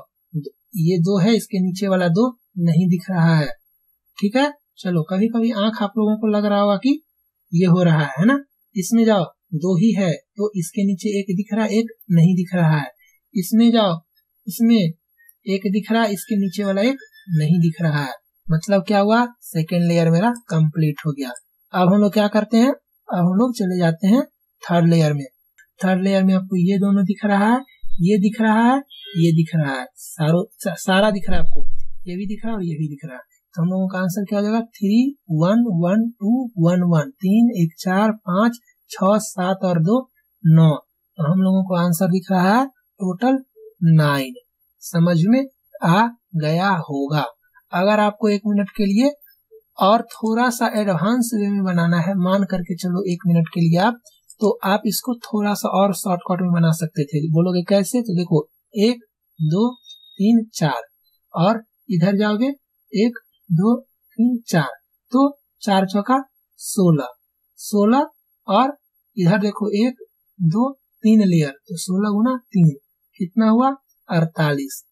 ये दो है, इसके नीचे वाला दो नहीं दिख रहा है। ठीक है, चलो कभी कभी आंख आप लोगों को लग रहा होगा कि ये हो रहा है ना, इसमें जाओ दो ही है, तो इसके नीचे एक दिख रहा है, एक नहीं दिख रहा है। इसमें जाओ, इसमें एक दिख रहा है, इसके नीचे वाला एक नहीं दिख रहा है, मतलब क्या हुआ, सेकेंड लेयर मेरा कंप्लीट हो गया। अब हम लोग क्या करते हैं, अब हम लोग चले जाते हैं थर्ड लेयर में। थर्ड लेयर में आपको ये दोनों दिख रहा है, ये दिख रहा है, ये दिख रहा है, सारो सारा दिख रहा है आपको, ये भी दिख रहा है और ये भी दिख रहा है। तो हम लोगों का आंसर क्या हो जाएगा, three one one two one one, तीन एक चार पाँच छह सात और दो नौ, तो हम लोगों को आंसर दिख रहा है टोटल नाइन। समझ में आ गया होगा। अगर आपको एक मिनट के लिए और थोड़ा सा एडवांस वे में बनाना है, मान करके चलो एक मिनट के लिए आप, तो आप इसको थोड़ा सा और शॉर्टकट में बना सकते थे। बोलोगे कैसे, तो देखो एक दो तीन चार, और इधर जाओगे एक दो तीन चार, तो चार चौका सोलह, सोलह, और इधर देखो एक दो तीन लेयर, तो सोलह गुना तीन कितना हुआ, अड़तालीस,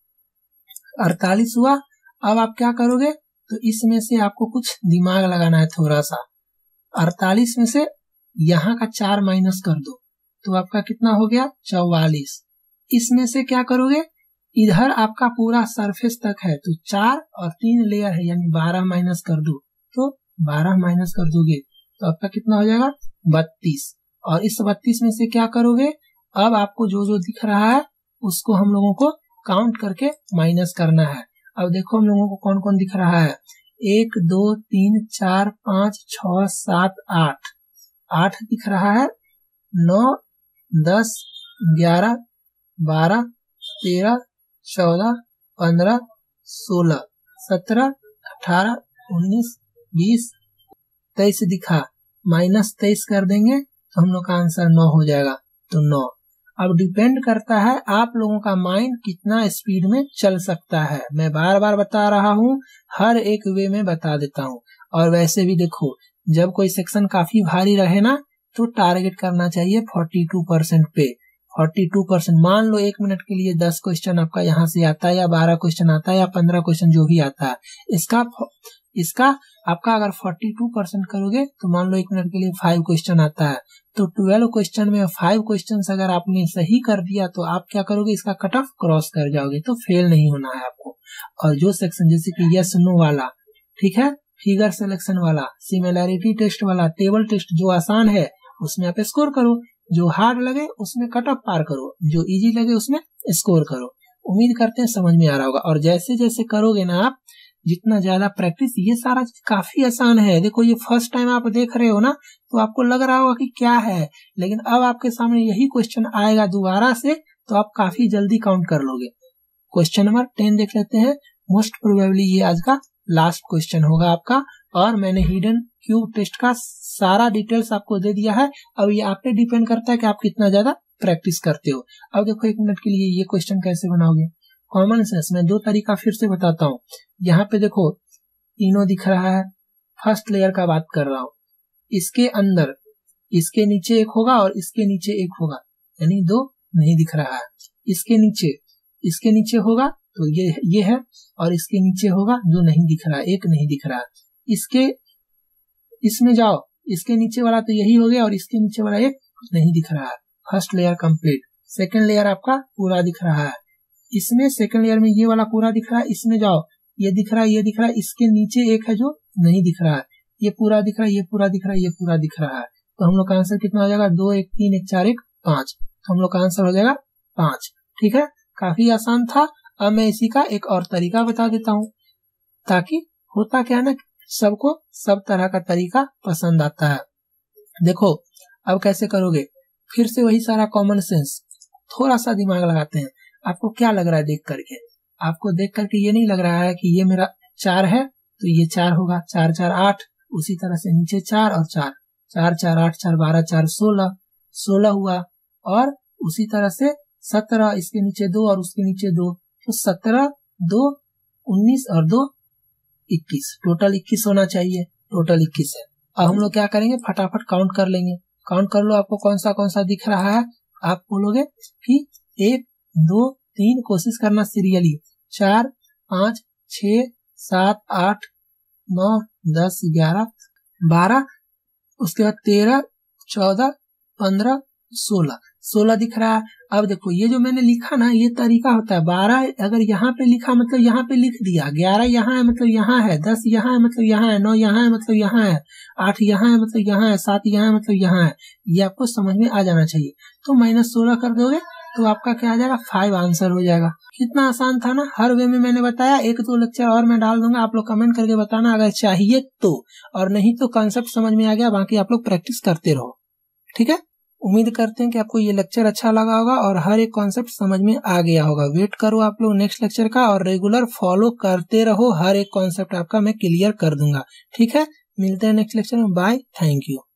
अड़तालीस हुआ। अब आप क्या करोगे, तो इसमें से आपको कुछ दिमाग लगाना है थोड़ा सा। अड़तालीस में से यहाँ का चार माइनस कर दो, तो आपका कितना हो गया, चौवालीस। इसमें से क्या करोगे, इधर आपका पूरा सरफेस तक है, तो चार और तीन लेयर है, यानी बारह माइनस कर दो, तो बारह माइनस कर दोगे तो आपका कितना हो जाएगा, बत्तीस। और इस बत्तीस में से क्या करोगे, अब आपको जो जो दिख रहा है उसको हम लोगों को काउंट करके माइनस करना है। अब देखो हम लोगों को कौन कौन दिख रहा है, एक दो तीन चार पाँच छह सात आठ, आठ दिख रहा है, नौ दस ग्यारह बारह तेरह चौदह पंद्रह सोलह सत्रह अठारह उन्नीस बीस तेईस दिखा, माइनस तेईस कर देंगे तो हम लोग का आंसर नौ हो जाएगा, तो नौ। अब डिपेंड करता है आप लोगों का माइंड कितना स्पीड में चल सकता है। मैं बार बार बता रहा हूँ, हर एक वे में बता देता हूँ। और वैसे भी देखो, जब कोई सेक्शन काफी भारी रहे ना तो टारगेट करना चाहिए बयालीस परसेंट पे। बयालीस परसेंट मान लो एक मिनट के लिए दस क्वेश्चन आपका यहाँ से आता है, या बारह क्वेश्चन आता है, या पंद्रह क्वेश्चन जो भी आता है, इसका इसका आपका अगर बयालीस परसेंट करोगे तो मान लो एक मिनट के लिए फाइव क्वेश्चन आता है, तो ट्वेल्व क्वेश्चन में फाइव क्वेश्चन अगर आपने सही कर दिया तो आप क्या करोगे, इसका कट ऑफ क्रॉस कर जाओगे, तो फेल नहीं होना है आपको। और जो सेक्शन जैसे कि यस नो वाला, ठीक है, फिगर सिलेक्शन वाला, सिमिलैरिटी टेस्ट वाला, टेबल टेस्ट, जो आसान है उसमें आप स्कोर करो, जो हार्ड लगे उसमें कट ऑफ पार करो, जो इजी लगे उसमें स्कोर करो। उम्मीद करते हैं समझ में आ रहा होगा। और जैसे जैसे करोगे ना आप, जितना ज्यादा प्रैक्टिस, ये सारा चीज काफी आसान है। देखो ये फर्स्ट टाइम आप देख रहे हो ना तो आपको लग रहा होगा कि क्या है, लेकिन अब आपके सामने यही क्वेश्चन आएगा दोबारा से तो आप काफी जल्दी काउंट कर लोगे। क्वेश्चन नंबर टेन देख लेते हैं। मोस्ट प्रोबेबली ये आज का लास्ट क्वेश्चन होगा आपका, और मैंने हिडन क्यूब टेस्ट का सारा डिटेल्स आपको दे दिया है। अब ये आप पे डिपेंड करता है कि आप कितना ज्यादा प्रैक्टिस करते हो। अब देखो एक मिनट के लिए ये क्वेश्चन कैसे बनाओगे, कॉमन सेंस में दो तरीका फिर से बताता हूँ। यहाँ पे देखो तीनों दिख रहा है, फर्स्ट लेयर का बात कर रहा हूँ, इसके अंदर इसके नीचे एक होगा और इसके नीचे एक होगा, यानी दो नहीं दिख रहा है। इसके नीचे इसके नीचे होगा तो ये ये है, और इसके नीचे होगा जो नहीं दिख रहा है, एक नहीं दिख रहा है। इसके इसमें जाओ, इसके नीचे वाला तो यही हो गया, और इसके नीचे वाला एक नहीं दिख रहा है। First layer complete. Second layer आपका पूरा दिख रहा है, इसमें सेकंड लेयर में ये वाला पूरा दिख रहा है। इसमें जाओ, ये दिख रहा है, ये दिख रहा है, इसके नीचे एक है जो नहीं दिख रहा है, ये पूरा दिख रहा है, ये पूरा दिख रहा है, ये पूरा दिख रहा है। तो हम लोग का आंसर कितना हो जाएगा, दो एक तीन एक चार एक पांच, तो हम लोग का आंसर हो जाएगा पांच। ठीक है, काफी आसान था। अब मैं इसी का एक और तरीका बता देता हूँ, ताकि होता क्या ना, सबको सब तरह का तरीका पसंद आता है। देखो अब कैसे करोगे, फिर से वही सारा कॉमन सेंस, थोड़ा सा दिमाग लगाते हैं। आपको क्या लग रहा है देख करके, आपको देख करके ये नहीं लग रहा है कि ये मेरा चार है तो ये चार होगा, चार चार आठ, उसी तरह से नीचे चार और चार, चार चार आठ चार बारह चार सोलह, सोलह हुआ, और उसी तरह से सत्रह, इसके नीचे दो और उसके नीचे दो, तो सत्रह दो उन्नीस और दो इक्कीस, टोटल इक्कीस होना चाहिए, टोटल इक्कीस है। अब हम लोग क्या करेंगे, फटाफट काउंट कर लेंगे। काउंट कर लो, आपको कौन सा कौन सा दिख रहा है। आप बोलोगे कि एक दो तीन, कोशिश करना सीरियली, चार पाँच छः सात आठ नौ दस ग्यारह बारह, उसके बाद तेरह चौदह पंद्रह सोलह, सोलह दिख रहा है। अब देखो ये जो मैंने लिखा ना, ये तरीका होता है, बारह अगर यहाँ पे लिखा मतलब यहाँ पे लिख दिया, ग्यारह यहाँ है मतलब यहाँ है, दस यहाँ है मतलब यहाँ है, नौ यहाँ है मतलब यहाँ है, आठ यहाँ है मतलब यहाँ है, सात यहाँ है मतलब यहाँ है। ये आपको समझ में आ जाना चाहिए। तो माइनस सोलह कर दोगे तो आपका क्या आ जाएगा, फाइव आंसर हो जाएगा। कितना आसान था ना, हर वे में मैंने बताया। एक दो लेक्चर और मैं डाल दूंगा, आप लोग कमेंट करके बताना अगर चाहिए तो, और नहीं तो कंसेप्ट समझ में आ गया, बाकी आप लोग प्रैक्टिस करते रहो। ठीक है, उम्मीद करते हैं कि आपको ये लेक्चर अच्छा लगा होगा और हर एक कॉन्सेप्ट समझ में आ गया होगा। वेट करो आप लोग नेक्स्ट लेक्चर का, और रेगुलर फॉलो करते रहो, हर एक कॉन्सेप्ट आपका मैं क्लियर कर दूंगा। ठीक है, मिलते हैं नेक्स्ट लेक्चर में, बाय, थैंक यू।